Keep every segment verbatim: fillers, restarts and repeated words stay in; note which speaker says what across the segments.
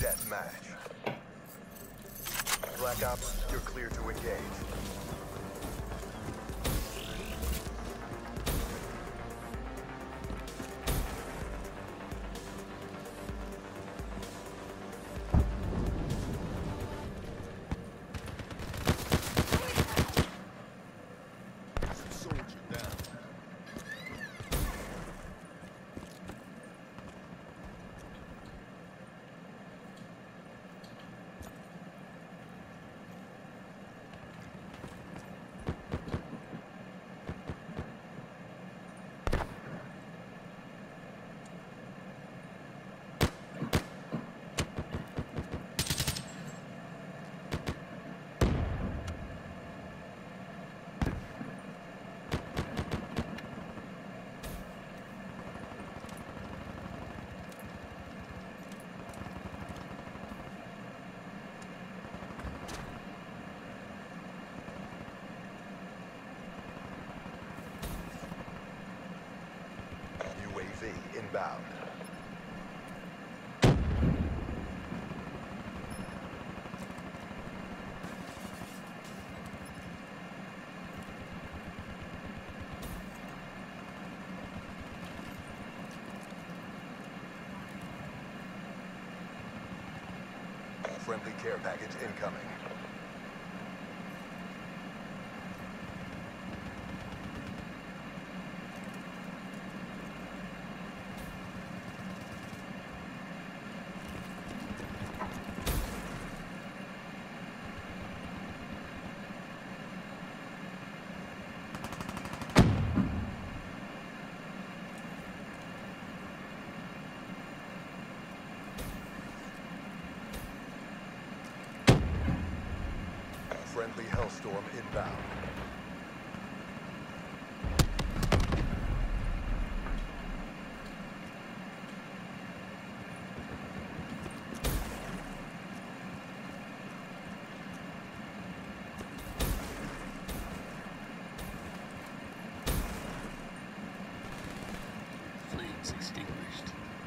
Speaker 1: deathmatch. Black Ops, you're clear to engage. U A V inbound. Friendly care package incoming. Friendly Hellstorm inbound.
Speaker 2: Flames extinguished.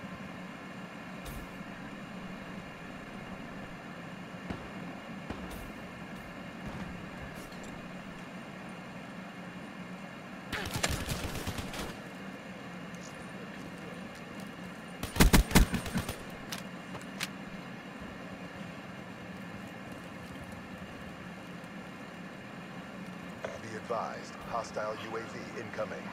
Speaker 1: Be advised, hostile U A V incoming.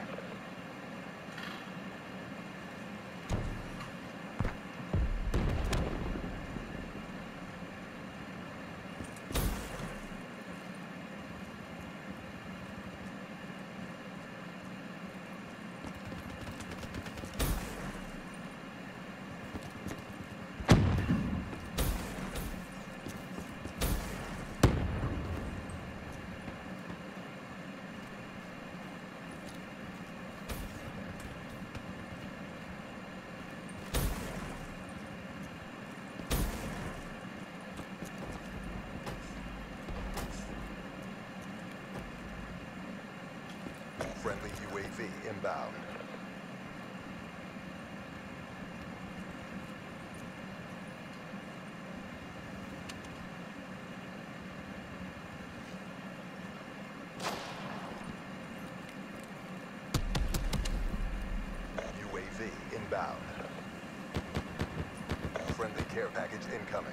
Speaker 1: Friendly U A V inbound. U A V inbound. Friendly care package incoming.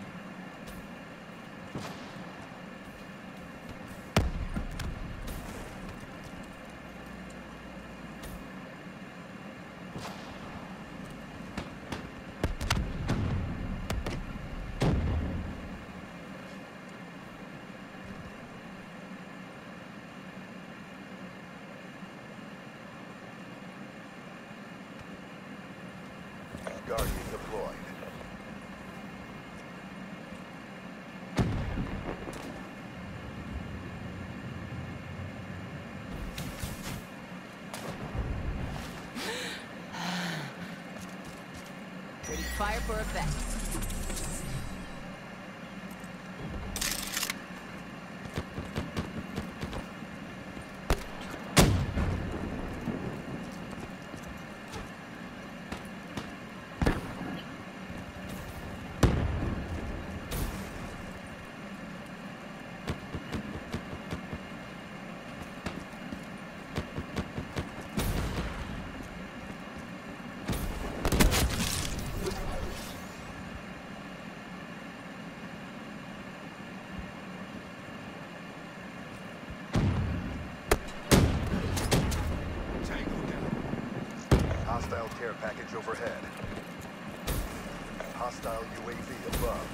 Speaker 1: Guardian deployed.
Speaker 3: Ready to fire for effect.
Speaker 1: care package overhead. Hostile U A V above.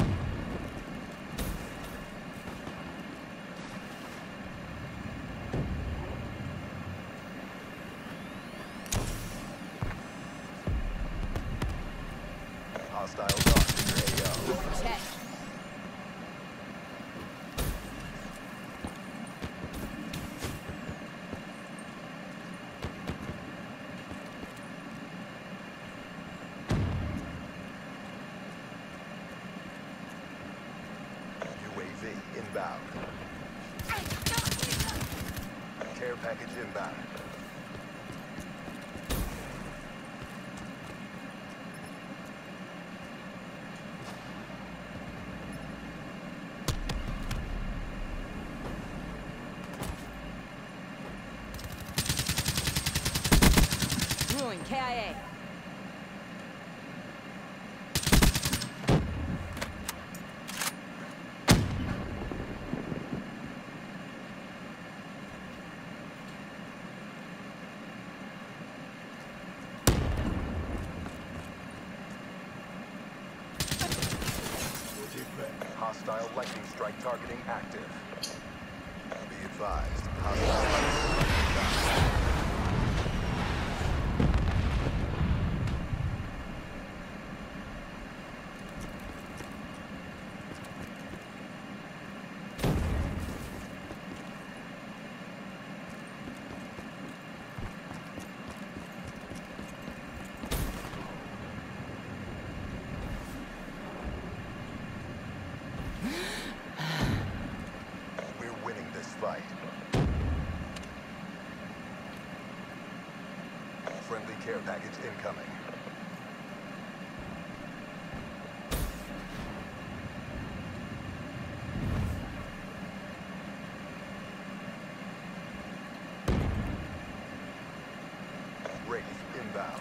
Speaker 1: Hostile talk near A O.
Speaker 3: Check.
Speaker 1: U A V inbound. Care package inbound.
Speaker 3: Ruin K I A.
Speaker 1: Hostile lightning strike targeting active. Be advised. Hostile lightning strike inbound. We're winning this fight. Friendly care package incoming. Wraith inbound.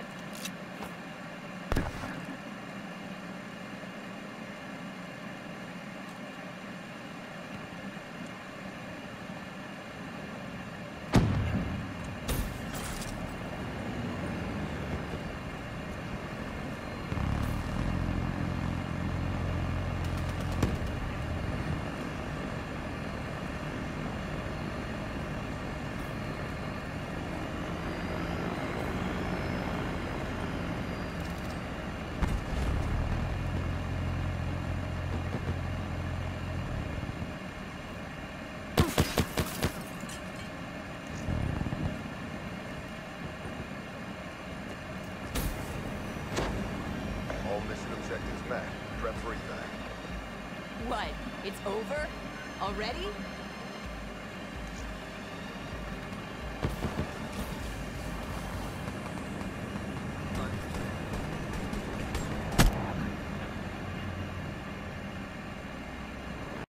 Speaker 1: All mission objectives met. Prep for evac.
Speaker 3: What? It's over? Already?